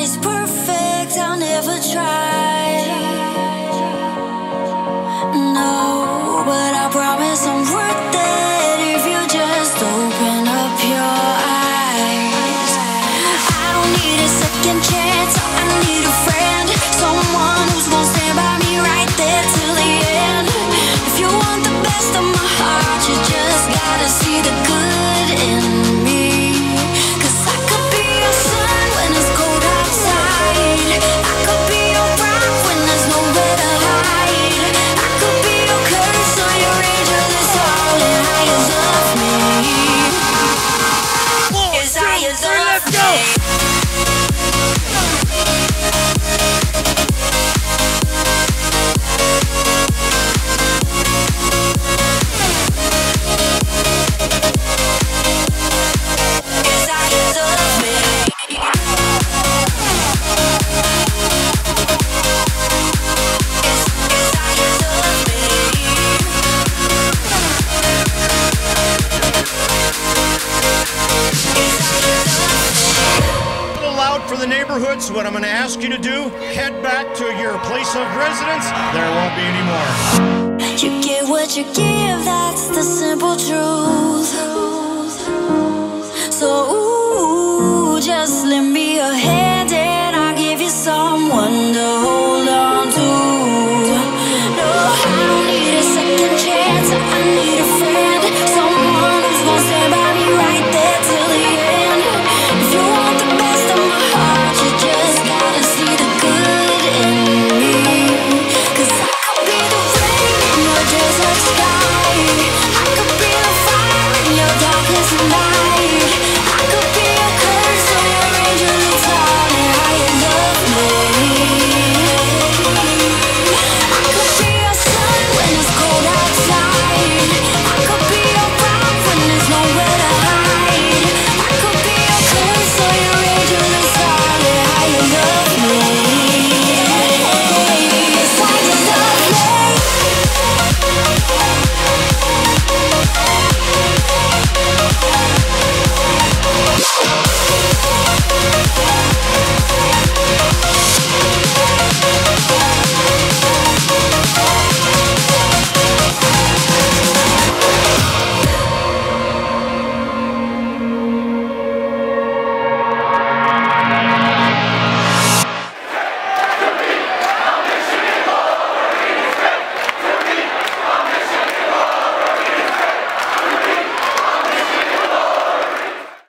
Nobody's perfect, I'll never try. No, but I promise I'm worth it if you just open up your eyes. I don't need a second chance, I need a friend, someone who's gonna stand by me right there till the end. If you want the best of my heart, you just gotta see the good in me. 'Cause I could be your sun when it's cold outside, I could be your rock when there's nowhere to hide, I could be your curse or your angel, it's all in how you love me. It's how you love me. For the neighborhood, so what I'm going to ask you to do, head back to your place of residence. There won't be any more. You get what you give, that's the simple truth. So ooh, just let me